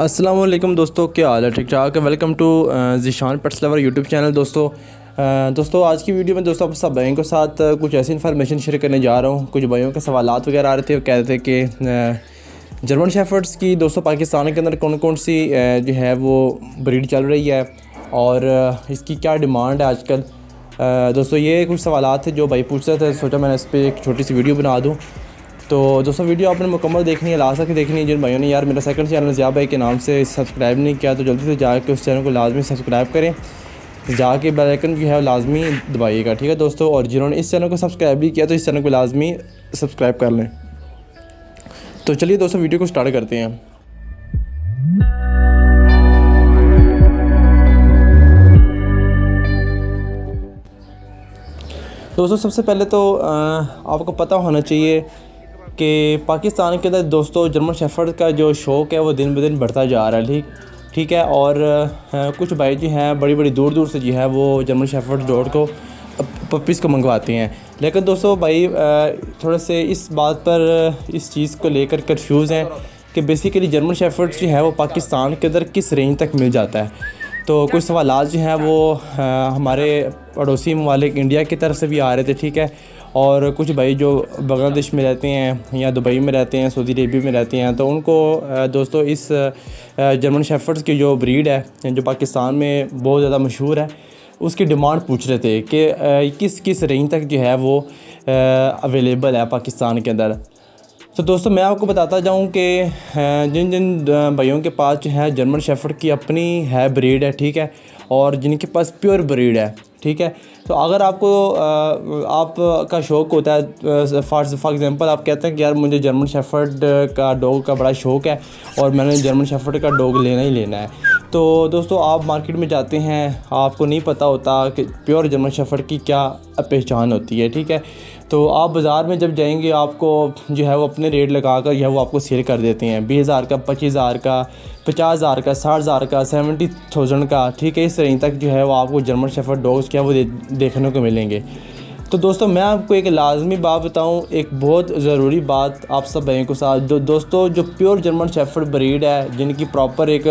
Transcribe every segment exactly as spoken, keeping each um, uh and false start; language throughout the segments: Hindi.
अस्सलाम वालेकुम दोस्तों, क्या हाल है? ठीक ठाक है। Welcome to Zeeshan pets lover YouTube channel. दोस्तों uh, दोस्तों आज की वीडियो में दोस्तों आप सब भाइयों के साथ uh, कुछ ऐसी इन्फॉर्मेशन शेयर करने जा रहा हूँ। कुछ भाइयों के सवालात वगैरह आ रहे थे, वो कह रहे थे कि uh, जर्मन शेफर्ड्स की दोस्तों पाकिस्तान के अंदर कौन कौन सी uh, जो है वो ब्रीड चल रही है और uh, इसकी क्या डिमांड है आजकल। uh, दोस्तों ये कुछ सवालात थे जो भाई पूछ रहे थे, सोचा मैंने इस पर एक छोटी सी वीडियो बना दूँ। तो दोस्तों वीडियो आपने मुकम्मल देखनी है, लास्ट तक देखनी है। जिन भाइयों ने यार मेरा सेकंड चैनल ज़िया भाई के नाम से सब्सक्राइब नहीं किया तो जल्दी से जाके उस चैनल को लाजमी सब्सक्राइब करें, जाके बेल आइकन जो है लाजमी दबाइएगा, ठीक है दोस्तों। और जिन्होंने इस चैनल को सब्सक्राइब भी किया तो इस चैनल को लाजमी सब्सक्राइब कर लें। तो चलिए दोस्तों वीडियो को स्टार्ट करते हैं। दोस्तों सबसे पहले तो आ, आपको पता होना चाहिए कि पाकिस्तान के अंदर दोस्तों जर्मन शेफर्ड का जो शौक़ है वो दिन ब दिन बढ़ता जा रहा है, ठीक ठीक है। और आ, कुछ भाई जो हैं बड़ी बड़ी दूर दूर से जो है वो जर्मन शेफर्ड डॉग को पपीज़ को मंगवाते हैं। लेकिन दोस्तों भाई थोड़े से इस बात पर इस चीज़ को लेकर कंफ्यूज हैं कि बेसिकली जर्मन शेफर्ड जो है वो पाकिस्तान के अंदर किस रेंज तक मिल जाता है। तो कुछ सवाल जो हैं वो आ, हमारे पड़ोसी ममालिक इंडिया की तरफ से भी आ रहे थे, ठीक है। और कुछ भाई जो बांग्लादेश में रहते हैं या दुबई में रहते हैं, सऊदी अरेबिया में रहते हैं, तो उनको दोस्तों इस जर्मन शेफर्ड्स की जो ब्रीड है जो पाकिस्तान में बहुत ज़्यादा मशहूर है उसकी डिमांड पूछ रहे थे कि किस किस रेंज तक जो है वो अवेलेबल है पाकिस्तान के अंदर। तो दोस्तों मैं आपको बताता जाऊं कि जिन जिन भाइयों के पास जो है जर्मन शेफर्ड की अपनी है ब्रीड है, ठीक है, और जिनके पास प्योर ब्रीड है, ठीक है। तो अगर आपको आपका शौक़ होता है, फॉर फॉर एग्ज़ाम्पल आप कहते हैं कि यार मुझे जर्मन शेफर्ड का डॉग का बड़ा शौक़ है और मैंने जर्मन शेफर्ड का डॉग लेना ही लेना है, तो दोस्तों आप मार्केट में जाते हैं, आपको नहीं पता होता कि प्योर जर्मन शेफर्ड की क्या पहचान होती है, ठीक है। तो आप बाज़ार में जब जाएंगे आपको जो है वो अपने रेट लगा कर जो है वो आपको सेल कर देते हैं बीस हज़ार का, पच्चीस हज़ार का, पचास हज़ार का, साठ हज़ार का, सेवेंटी थाउजेंड का, ठीक है। इस रेंज तक जो है वो आपको जर्मन शेफर्ड डॉग्स क्या वो दे, देखने को मिलेंगे। तो दोस्तों मैं आपको एक लाजमी बात बताऊं, एक बहुत ज़रूरी बात आप सब भाइयों के साथ। दो, दोस्तों जो प्योर जर्मन शेफर्ड ब्रीड है जिनकी प्रॉपर एक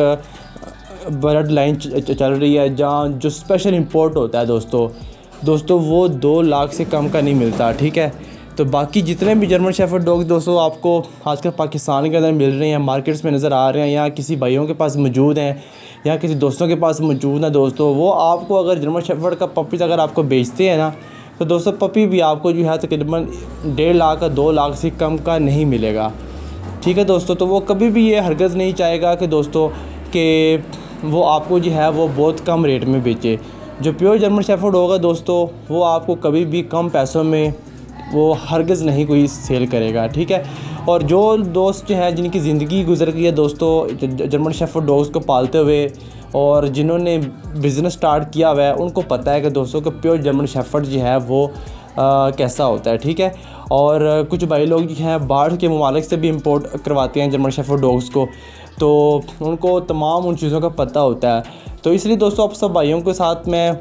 ब्लड लाइन चल रही है, जहाँ जो स्पेशल इंपोर्ट होता है दोस्तों दोस्तों वो दो लाख से कम का नहीं मिलता, ठीक है। तो बाकी जितने भी जर्मन शेफर्ड डॉग दोस्तों आपको आजकल पाकिस्तान के अंदर मिल रहे हैं, मार्केट्स में नज़र आ रहे हैं, या किसी भाइयों के पास मौजूद हैं या किसी दोस्तों के पास मौजूद हैं दोस्तों, वो आपको अगर जर्मन शेफर्ड का पपीज़ अगर आपको बेचते हैं ना तो दोस्तों पपी भी आपको जो है तकरीबन डेढ़ लाख का दो लाख से कम का नहीं मिलेगा, ठीक है दोस्तों। तो वो कभी भी ये हरगज़ नहीं चाहेगा कि दोस्तों कि वो आपको जो है वो बहुत कम रेट में बेचे। जो प्योर जर्मन शेफर्ड होगा दोस्तों वो आपको कभी भी कम पैसों में वो हरगिज़ नहीं कोई सेल करेगा, ठीक है। और जो दोस्त जो हैं जिनकी ज़िंदगी गुजर गई है दोस्तों जर्मन शेफर्ड डॉग्स को पालते हुए और जिन्होंने बिज़नेस स्टार्ट किया हुआ है उनको पता है कि दोस्तों को प्योर जर्मन शेफर्ड जो है वो आ, कैसा होता है, ठीक है। और कुछ भाई लोग जो हैं बाहर के ममालिक से भी इंपोर्ट करवाते हैं जर्मन शेफर्ड डॉग्स को, तो उनको तमाम उन चीज़ों का पता होता है। तो इसलिए दोस्तों आप सब भाइयों के साथ मैं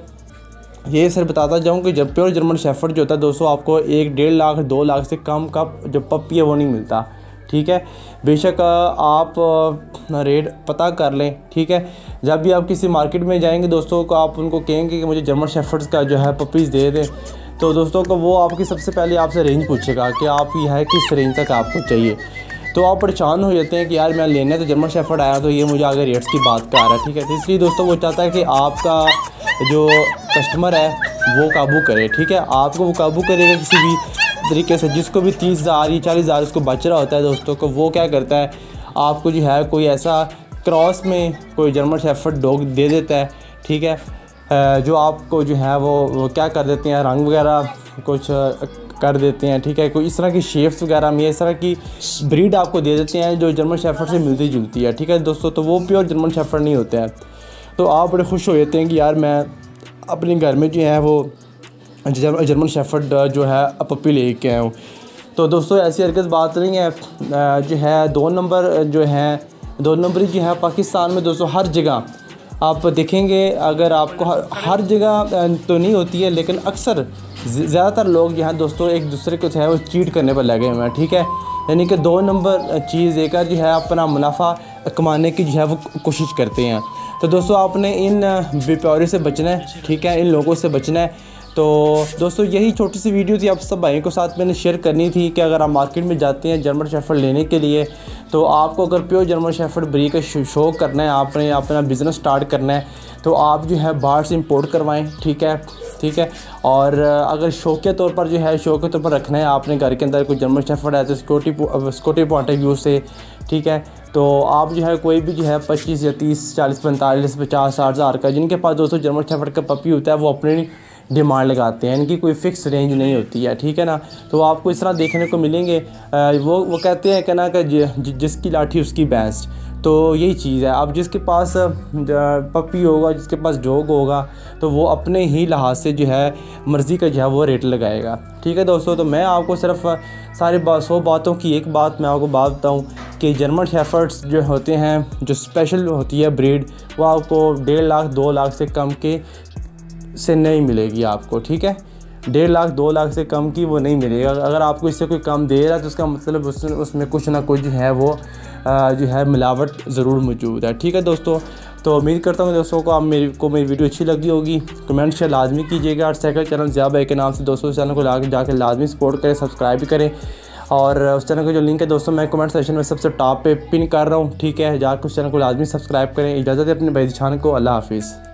ये सर बताता जाऊँ कि जब प्योर जर्मन शेफर्ड जो होता है दोस्तों आपको एक डेढ़ लाख दो लाख से कम का जो पपी है वो नहीं मिलता, ठीक है। बेशक आप रेट पता कर लें, ठीक है। जब भी आप किसी मार्केट में जाएंगे दोस्तों को आप उनको कहेंगे कि मुझे जर्मन शेफर्ड्स का जो है पपीज़ दे दें, तो दोस्तों को वो आपकी सबसे पहले आपसे रेंज पूछेगा कि आप ये है किस रेंज तक आपको चाहिए। तो आप परेशान हो जाते हैं कि यार मैं लेने तो जर्मन शेफर्ड आया तो ये मुझे आगे रेट्स की बात कर रहा है, ठीक है। तो इसलिए दोस्तों वो चाहता है कि आपका जो कस्टमर है वो काबू करे, ठीक है। आपको वो काबू करेगा किसी भी तरीके से। जिसको भी तीस हज़ार या चालीस हज़ार उसको बच रहा होता है दोस्तों को, वो क्या करता है आपको जो है कोई ऐसा क्रॉस में कोई जर्मन शेफर्ड डॉग दे देता है, ठीक है, जो आपको जो है वो, वो क्या कर देते हैं रंग वगैरह कुछ कर देते हैं, ठीक है। कोई इस तरह की शेप्स वगैरह में इस तरह की ब्रीड आपको दे देते हैं जो जर्मन शेफर्ड से मिलती जुलती है, ठीक है दोस्तों। तो वो प्योर जर्मन शेफर्ड नहीं होते हैं। तो आप बड़े खुश हो जाते हैं कि यार मैं अपने घर में जो है वो जर्मन शेफर्ड जो है पपी ले के आया हूँ। तो दोस्तों ऐसी हरकत बात नहीं है। जो है दो नंबर जो है दो नंबरी जो है पाकिस्तान में दोस्तों हर जगह आप देखेंगे, अगर आपको हर, हर जगह तो नहीं होती है लेकिन अक्सर ज़्यादातर लोग जो हैं दोस्तों एक दूसरे को जो है वो चीट करने पर लगे हुए हैं, ठीक है। यानी कि दो नंबर चीज़ एक जो है अपना मुनाफा कमाने की जो है वो कोशिश करते हैं। तो दोस्तों आपने इन बेप्यारी से बचना है, ठीक है, इन लोगों से बचना है। तो दोस्तों यही छोटी सी वीडियो थी आप सब भाइयों के साथ मैंने शेयर करनी थी कि अगर आप मार्केट में जाते हैं जर्मन शेफर्ड लेने के लिए, तो आपको अगर प्योर जर्मन शेफर्ड ब्रीड का शौक करना है, आपने अपना बिज़नेस स्टार्ट करना है, तो आप जो है बाहर से इंपोर्ट करवाएं, ठीक है ठीक है। और अगर शौकिया तौर पर जो है शौक के तौर पर रखना है आपने घर के अंदर कोई जर्मन शेफर्ड है तो security security point of view से, ठीक है, तो आप जो है कोई भी जो है पच्चीस या तीस चालीस पैंतालीस पचास साठ हज़ार का, जिनके पास दोस्तों जर्मन शेफर्ड का पपी होता है वो अपनी डिमांड लगाते हैं, इनकी कोई फ़िक्स रेंज नहीं होती है, ठीक है ना। तो आपको इस तरह देखने को मिलेंगे। वो वो कहते हैं कि ना कि जिसकी लाठी उसकी भैंस, तो यही चीज़ है। अब जिसके पास पपी होगा, जिसके पास डॉग होगा, तो वो अपने ही लिहाज से जो है मर्ज़ी का जो है वो रेट लगाएगा, ठीक है दोस्तों। तो मैं आपको सिर्फ सारी बात सौ बातों की एक बात मैं आपको बात बताऊँ कि जर्मन शेफर्ड्स जो होते हैं, जो स्पेशल होती है ब्रीड, वो आपको डेढ़ लाख दो लाख से कम के से नहीं मिलेगी आपको, ठीक है। डेढ़ लाख दो लाख से कम की वो नहीं मिलेगा। अगर आपको इससे कोई कम दे रहा है तो उसका मतलब उस, उसमें कुछ ना कुछ जो है वो जो है मिलावट ज़रूर मौजूद है, ठीक है दोस्तों। तो उम्मीद करता हूँ दोस्तों को आप मेरी को मेरी वीडियो अच्छी लगी होगी। कमेंट शेयर लाजमी कीजिएगा और सेकंड चैनल ज़िया भाई के नाम से दोस्तों इस चैनल को लाके जाकर लाजमी सपोर्ट करें, सब्सक्राइब भी करें। और उस चैनल का जो लिंक है दोस्तों मैं कमेंट सेक्शन में सबसे टॉप पे पिन कर रहा हूँ, ठीक है। जाकर उस चैनल को लाजमी सब्सक्राइब करें। इजाज़त है अपने भाई जान को, अल्लाह हाफिज़।